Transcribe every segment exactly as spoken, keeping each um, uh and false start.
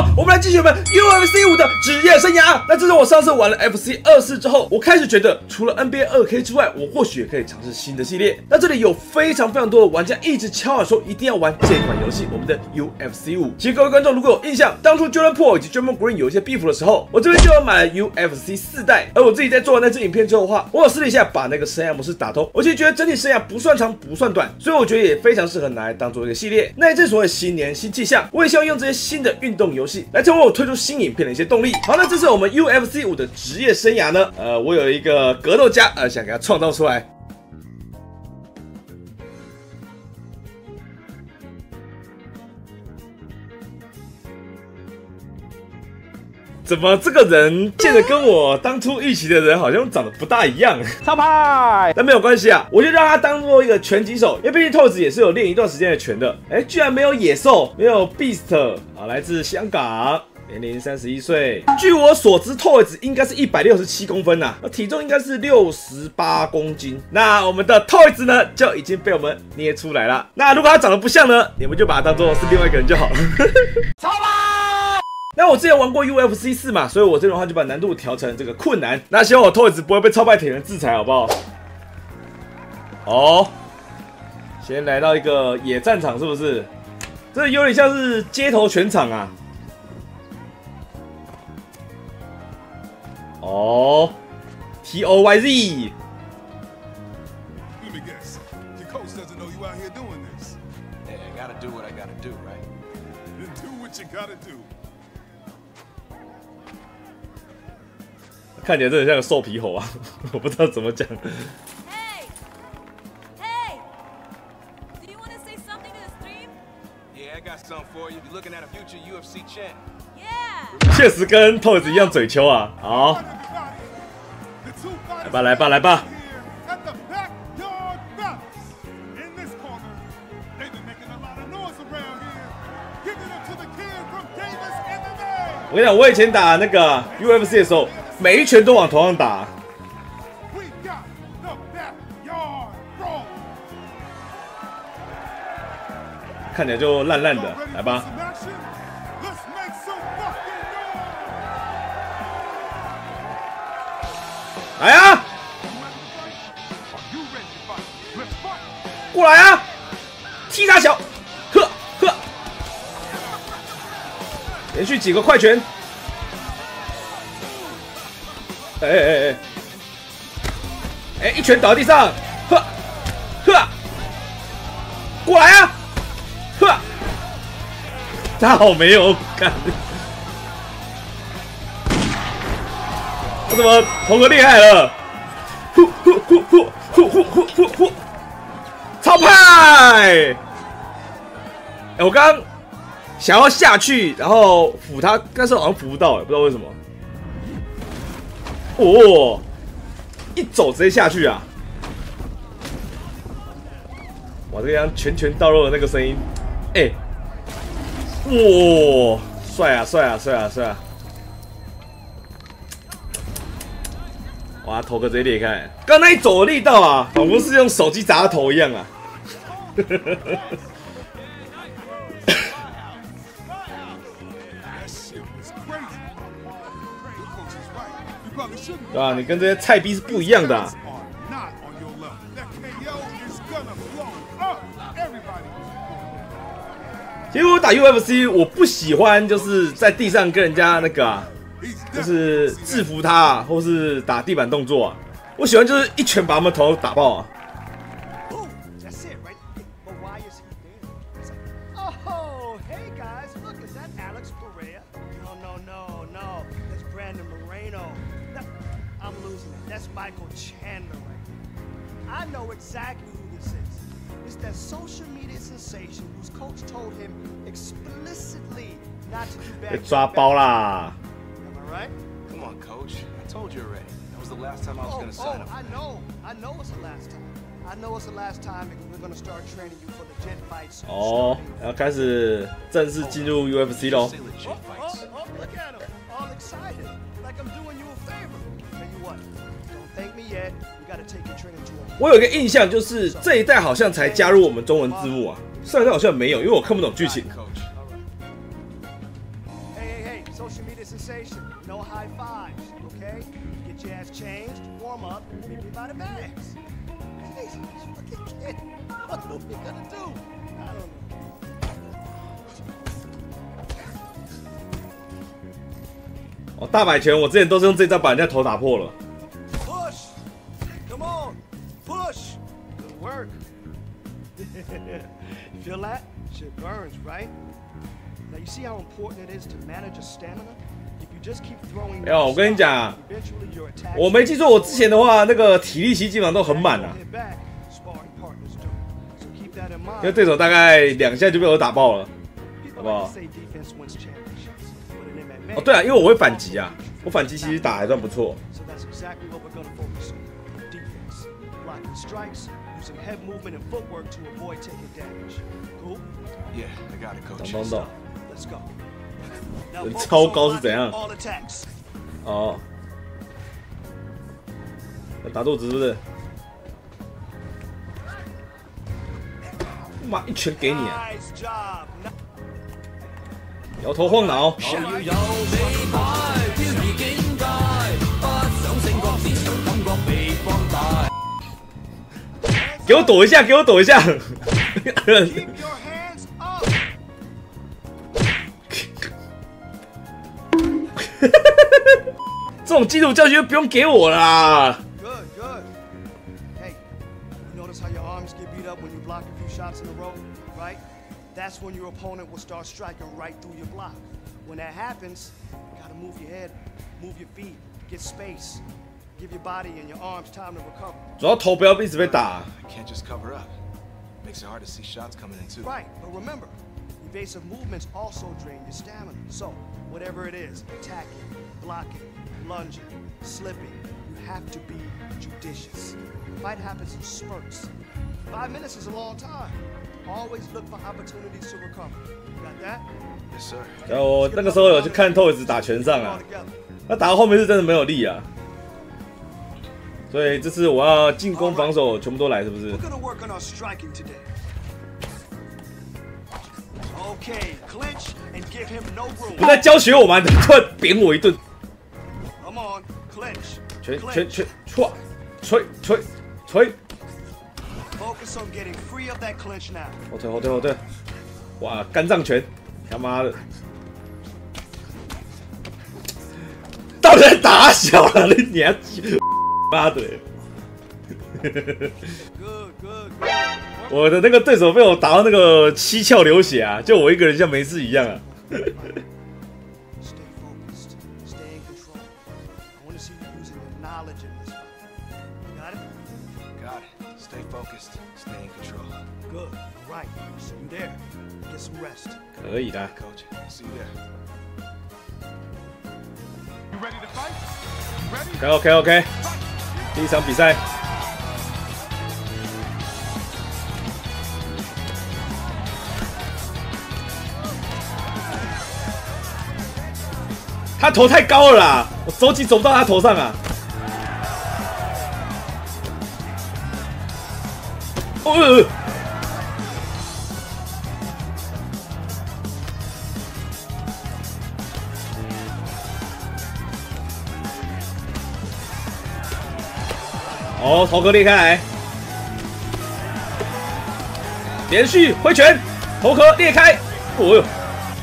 好，我们来继续我们 U F C 五的职业生涯。那自从我上次玩了 F C 二四之后，我开始觉得除了 N B A 二 K 之外，我或许也可以尝试新的系列。那这里有非常非常多的玩家一直敲碗说一定要玩这款游戏，我们的 U F C 五。其实各位观众如果有印象，当初 Jordan Poole 以及 Draymond Green 有一些 beef 的时候，我这边就有买了 U F C 四代。而我自己在做完那支影片之后的话，我有试了一下把那个生涯模式打通，我其实觉得整体生涯不算长不算短，所以我觉得也非常适合拿来当做一个系列。那正所谓新年新气象，我也希望用这些新的运动游戏来成为我推出新影片的一些动力。好，那这是我们 U F C 五的职业生涯呢，呃，我有一个格斗家，呃，想给他创造出来。怎么这个人见得跟我当初预期的人好像长得不大一样？ 超派！ 但没有关系啊，我就让他当做一个拳击手，因为毕竟透子也是有练一段时间的拳的。哎，居然没有野兽，没有 Beast 啊，来自香港，年龄三十一岁。据我所知，透子应该是一百六十七公分呐、啊，体重应该是六十八公斤。那我们的透子呢，就已经被我们捏出来了。那如果他长得不像呢，你们就把他当做是另外一个人就好了。 超派！ 那我之前玩过 U F C 四嘛，所以我这种话就把难度调成这个困难。那希望我透子不会被超派铁人制裁，好不好？哦，先来到一个野战场，是不是？这有点像是街头拳场啊。哦 ，T O Y Z。Let me guess. Your coach doesn't know you out here doing this. Hey, I gotta do what I gotta do, right? Then do what you gotta do. 看起来真的像个瘦皮猴啊，我不知道怎么讲。 Hey, hey, do you want to say something to the stream? Yeah, I got something for you. You're looking at a future U F C champ. Yeah. 确实跟透子一样嘴秋啊。好，来吧，来吧，来吧。我跟你讲，我以前打那个 U F C 的时候，每一拳都往头上打。看起来就烂烂的，来吧。来啊！过来啊！踢他小，呵呵，连续几个快拳。哎哎哎哎！哎，一拳倒在地上，呵呵，过来啊！呵，他好没有感。我怎么头哥厉害了？呼呼呼呼呼呼呼呼呼！超派！哎，我刚刚想要下去，然后扶他，但是好像扶不到，哎，不知道为什么。哦，一走直接下去啊！哇，这个样拳拳到肉的那个声音，哎，哇，帅啊帅啊帅啊帅啊！哇，头壳直接裂开！刚那一走的力道啊，仿佛是用手机砸他头一样啊！对吧？你跟这些菜逼是不一样的、啊。其实我打 U F C， 我不喜欢就是在地上跟人家那个、啊。就是制服他、啊，或是打地板动作啊。我喜欢就是一拳把他们头打爆啊。被抓包啦！ Right? Come on, coach. I told you already. That was the last time I was oh, going to sign oh, up. I know. I know it's the last time. I know it's the last time we're going to start training you for the jet fights. 哦，要开始正式进入 U F C 喽。 Oh, oh, oh, look at him. All excited. Like I'm doing you a favor. Tell you what. Don't thank me yet. We got to take your training to him. 我有一个印象，就是这一代好像才加入我们中文字幕啊，上一代好像没有，因为我看不懂剧情。 social media sensation. No high fives, okay? Get your ass changed, warm up, meet me by the bags. Jesus, fucking kid. What are we gonna do? I don't know. 哦，大摆拳，我之前都是用这招把人家头打破了。 Push! Come on! Push! Good work. Feel that? Shit burns, right? Now you see how important it is to manage your stamina? If you just keep throwing 哎呦，我跟你讲啊， eventually your attack 我没记错，我之前的话，那个体力期基本上都很满啊， hit back, sparring partners do. So keep that in 因为 mind. 对手大概两下就被我打爆了。 People Wow. like to say defense wins championships, but in M M A, 哦，对啊，因为我会反击啊，我反击其实打还算不错。 So that's exactly what we're gonna focus on. Defense. Blocking strikes, using head movement and footwork to avoid taking damage. Cool? Yeah, I got it, coach. 懂懂懂。 Let's go. Now 人 focus 超 on 高是怎样？ blocking all attacks. 哦，打肚子是不是？妈，一拳给你啊！ Nice job. Now 摇头晃脑。给我躲一下，给我躲一下！ keep your hands up. 这种基础教学不用给我啦。 Good, good. Hey, you notice how your arms get beat up when you block a few shots in a row, right? That's when your opponent will start striking right through your block. When that happens, you gotta move your head, move your feet, get space, give your body and your arms time to recover. 主要头不要一直被打。 I can't just cover up. Makes it hard to see shots coming in too. Right, but remember, evasive movements also drain your stamina. So, whatever it is, attacking, blocking, lunging, slipping, you have to be judicious. Fight happens in spurts. Five minutes is a long time. Always look for opportunities to recover. Got that? Yes, sir. 然后我那个时候有去看透子打拳上 All 啊， together. 他打到后面是真的没有力啊。所以这次我要进攻、防守全部都来，是不是？ We're gonna work on our striking today. Okay, clinch and give him no 不 room. 在教学我吗？突然扁我一顿， Come on, clinch. 拳拳 Clinch. 拳，唰，捶捶捶， Focus on getting free of that clinch now. 后退后退后退，哇，肝脏拳，他妈的，到底在打小了？你你还妈的！ Good, good, good. Work 我的那个对手被我打到那个七窍流血啊，就我一个人像没事一样啊。 Stay focused. Stay in control. I want to see you using your knowledge in this fight. Got it? Got it. Stay focused. Stay in control. Good. All right. See you there. Get some rest. 可以的， Coach, I'll see you there. You ready to fight? Ready? OK OK OK， 第一场比赛。他头太高了啦，我手机走不到他头上啊！哦，呃哦，头壳裂开来，连续挥拳，头壳裂开，哦哟！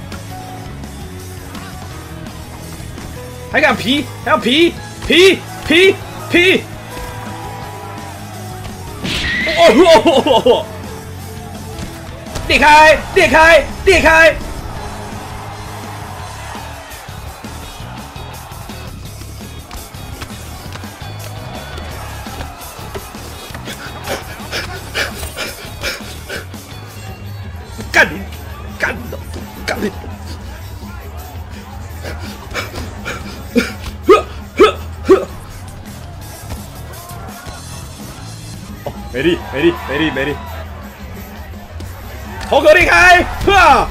还敢皮，还要皮皮皮皮！哦哦哦哦！裂开，裂开，裂开！干你，干你，干你！ 没力，没力，没力，没力！头壳裂开，哈！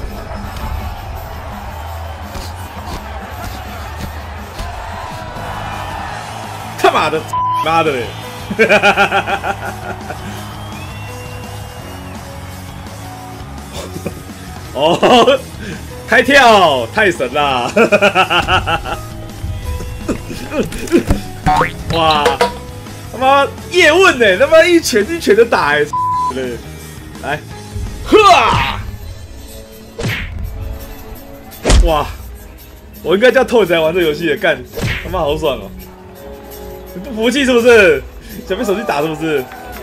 他妈的，妈的嘞！哦， 开跳，太神啦！哇，他妈叶问呢、欸？他妈一拳一拳的打哎、欸，来，呵！哇，我应该叫透才玩这游戏的，干他妈好爽哦！你不服气是不是？想被手机打是不是？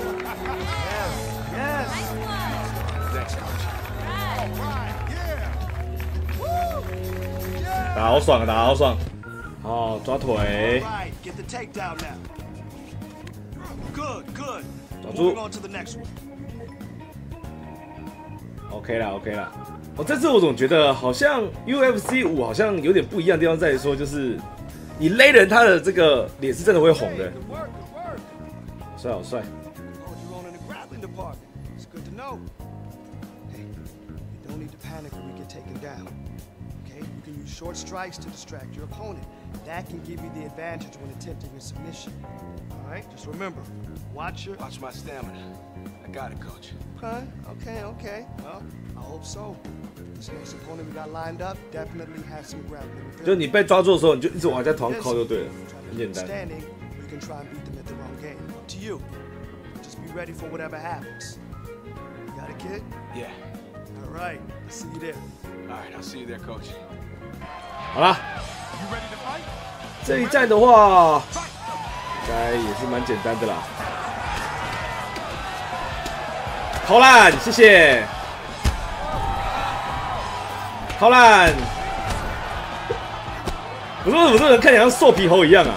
打好爽啊！打好爽！哦，抓腿， Right, get the takedown now. Good, good. 抓住 Moving on to the next one. ，OK 啦 ，OK 啦。哦，这次我总觉得好像 U F C 五好像有点不一样的地方在于说，就是你勒人，他的这个脸是真的会红的。 Good work, good work. 帅，好帅！ Hold your own in the grappling department. It's good to know. Hey, you don't need to panic when you get taken down. Okay, you can use short strikes to distract your opponent. That can give you the advantage when attempting a submission. All right, just remember, watch your. Watch my stamina. I got it, coach. Okay, okay, okay. Well, I hope so. This next opponent we got lined up definitely has some grappling 就 ability. 你被抓住的时候，你就一直往人家头上敲就对了，很简单。 Standing, you can try and beat them at the wrong game. Up to you. Just be ready for whatever happens. You got it, kid? Yeah. All right. I'll see you there. All right, I'll see you there, coach. 好啦， You ready to fight? 这一战的话，应该也是蛮简单的啦。投篮，谢谢。投篮。我说为什么这个人看起来像瘦皮猴一样啊？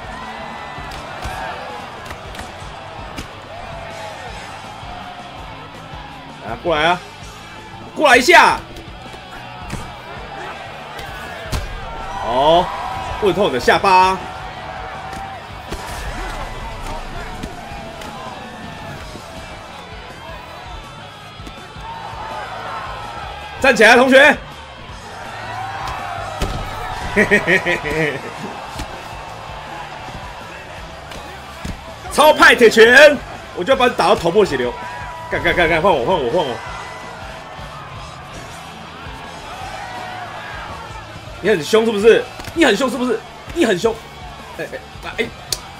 啊，过来啊！过来一下。哦，问透你的下巴。站起来，同学。嘿嘿嘿嘿嘿。超派铁拳，我就要把你打到头破血流。干干干干，换我换我换我。你很凶是不是？你很凶是不是？你很凶。哎哎哎！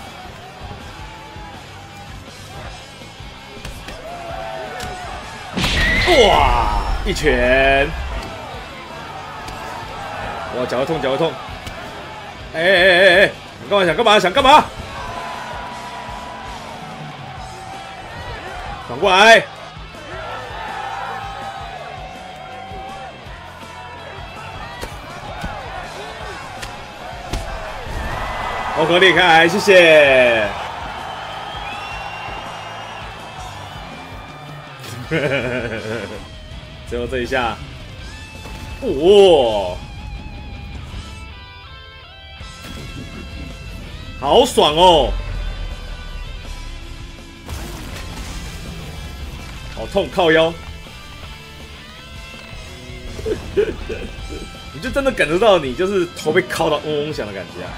哇！一拳！哇，脚会痛，脚会痛！哎哎哎哎哎！你干嘛想干嘛？想干嘛？转过来！欧哥裂开，谢谢。最后这一下，哇，好爽哦！好痛，靠腰。你就真的感受到你就是头被敲到嗡嗡响的感觉啊！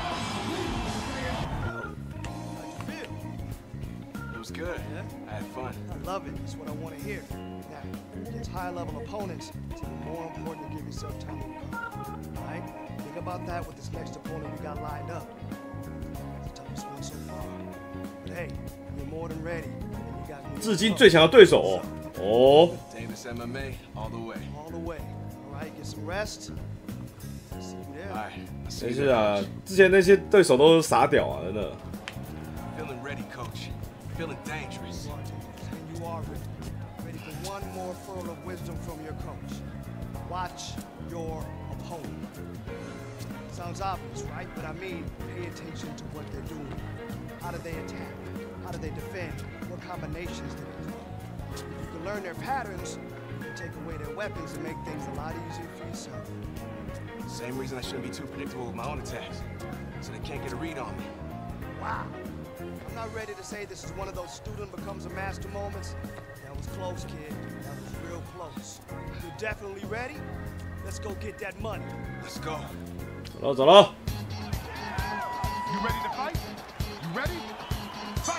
It was good. I had fun. I love it. That's what I want to hear. Now, against high-level opponents, it's even more important to give yourself time to recover. All right? Think about that with this next opponent we got lined up. It's the toughest one so far. But hey, you're more than ready. And you got me. 至今最强的对手哦。哦 Davis M M A all the way. All the way. All right, get some rest. See you there. All right, I'll see 没 you 事 there, 啊 coach.， 之前那些对手都是傻屌啊，真的。 Feeling ready, coach. Feeling dangerous. And you are ready. Ready for one more pearl of wisdom from your coach. Watch your opponent. Sounds obvious, right? But I mean, pay attention to what they're doing. How do they attack? How do they defend? What combinations do they do? If you can learn their patterns, you can take away their weapons and make things a lot easier for yourself. Same reason I shouldn't be too predictable with my own attacks. So they can't get a read on me. Wow. I'm not ready to say this is one of those student becomes a master moments. That was close, kid. That was real close. You're definitely ready? Let's go get that money. Let's go. 走喽走喽。 You ready to fight? You ready? Fight!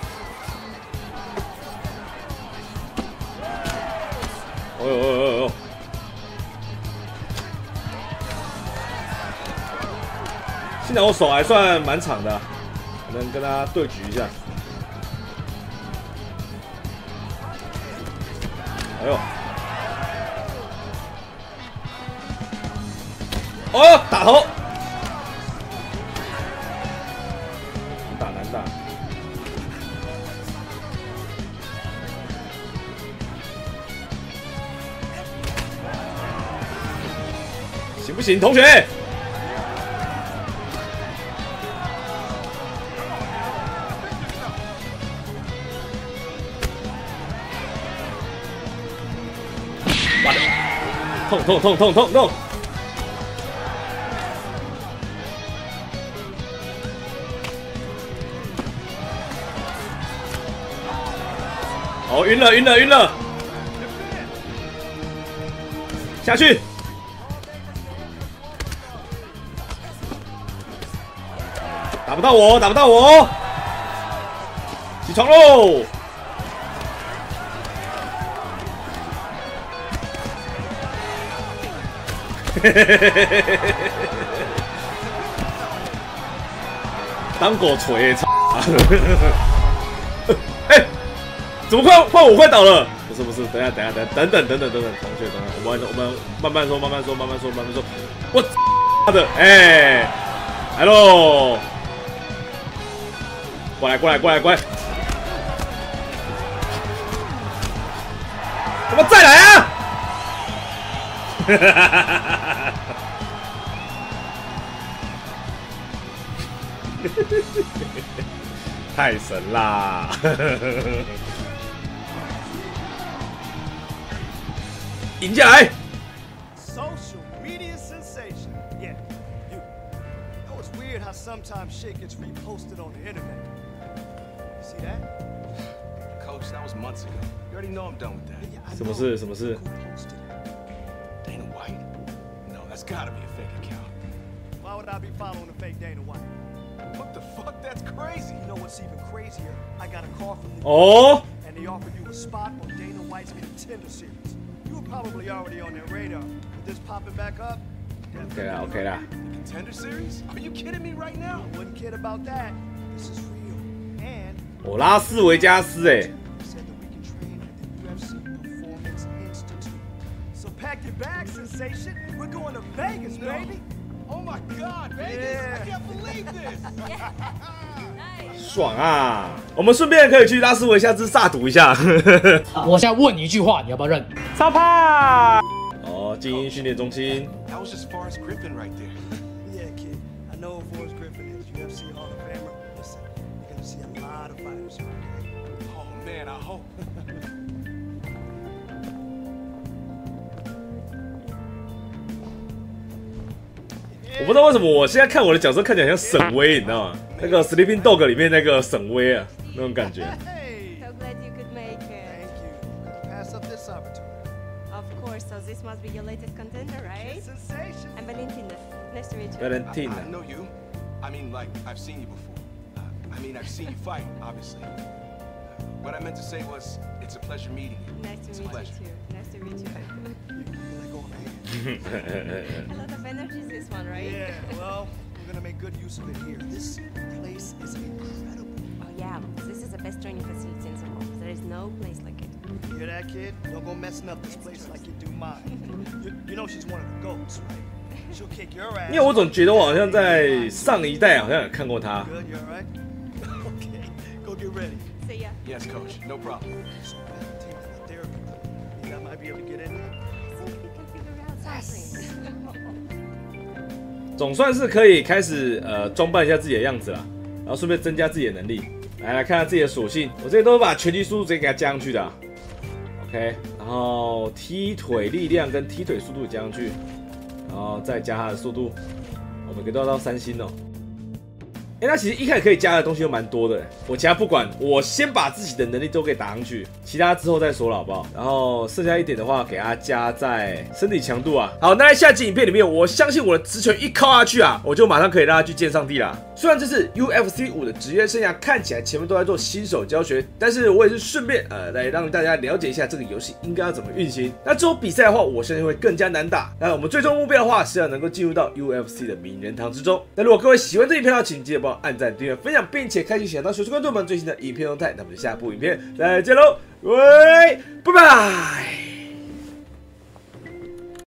哦呦哦呦哦呦！ 幸好我手还算蛮长的，能跟他对局一下。哎呦！哦，打头！难打难打。行不行，同学？完了，痛痛痛痛痛痛！哦，晕了晕了晕了，下去！打不到我，打不到我！起床喽！当狗锤，操！哎，怎么快换我快倒了？不是不是，等一下等一下等等等等等等等，同学等等，我们我们慢慢说慢慢说慢慢说慢慢说，我操的哎，来喽！过来过来过来过来！怎么再来啊？哈哈哈哈哈！太神啦！赢下来 Social media sensation. Yeah, you. Oh, it's weird how sometimes shit gets reposted on the internet. You see that? Coach, that was months ago. You already know I'm done with that. Yeah, I 什么 know. 事？什么事？ Who posted it? Dana White? No, that's gotta be a fake account. Why would I be following a fake Dana White? What the fuck? That's crazy. You know what's even crazier? I got a call from the Oh. and they offered you a spot on Dana White's Contender Series. You were probably already on their radar. With this popping back up, OK 啦 OK 啦， Contender series? Are you kidding me right now? I wouldn't kid about that. This is real. And 我拉斯维加斯哎， said that we can train at the U F C Performance Institute. So pack your bags, sensation. We're going to Vegas, No. baby. Oh my god, Vegas! Yeah. I can't believe this! Nice. 爽啊！我们顺便可以去拉斯维加斯萨赌一下。 我现在问你一句话，你要不要认？ 超派！ 哦，精英训练中心。 That was just Forrest Griffin right there. Yeah, kid. I know Forrest Griffin is U F C Hall of Famer. Listen, you're gonna see a lot of fighters. Okay? Oh man, I hope. 我不知道为什么我现在看我的角色看起来像沈威，你知道吗？那个《Sleeping Dog》里面那个沈威啊，那种感觉。 Hey, So glad you could make it. thank you. Couldn't pass up this opportunity. Of course, so this must be your latest contender, right? Sensation. I'm Valentina. Nice to meet you. I, Valentina。 I know you. I mean, like, I've seen you before. Uh, I mean, I've seen you fight, obviously. What I meant to say was, it's a pleasure meeting you. Nice It's to a meet pleasure. you too. Nice to meet you. You, you let go of my hand. A lot of energy this one, right? Yeah, well, we're gonna make good use of it here. This place is incredible. Oh yeah, this is the best training facility in the world. There is no place like it. You hear that, kid? Don't go messing up this place like you do mine. You, you know she's one of the goats, right? She'll kick your ass. 因为我总觉得我好像在上一代好像有看过他。 Good, you alright? Okay, go get ready. See ya. Yes, coach, no problem. So, Valentina, the therapy. Think I might be able to get in there? See if we can figure out something. 总算是可以开始呃装扮一下自己的样子了，然后顺便增加自己的能力。来来看看自己的属性，我这些都是把拳击速度直接给它加上去的、啊。OK， 然后踢腿力量跟踢腿速度加上去，然后再加它的速度，我们给都要到三星哦。 哎，那其实一开始可以加的东西都蛮多的。我其他不管，我先把自己的能力都给打上去，其他之后再说了，好不好？然后剩下一点的话，给它加在身体强度啊。好，那在下集影片里面，我相信我的直拳一敲下去啊，我就马上可以让他去见上帝啦。虽然这是 U F C 五的职业生涯看起来前面都在做新手教学，但是我也是顺便呃来让大家了解一下这个游戏应该要怎么运行。那之后比赛的话，我相信会更加难打。那我们最终目标的话是要能够进入到 U F C 的名人堂之中。那如果各位喜欢这影片的话，请记得帮我按赞、订阅、分享，并且开启小铃铛，随时关注我们最新的影片动态。那我们就下部影片再见喽，喂，拜拜。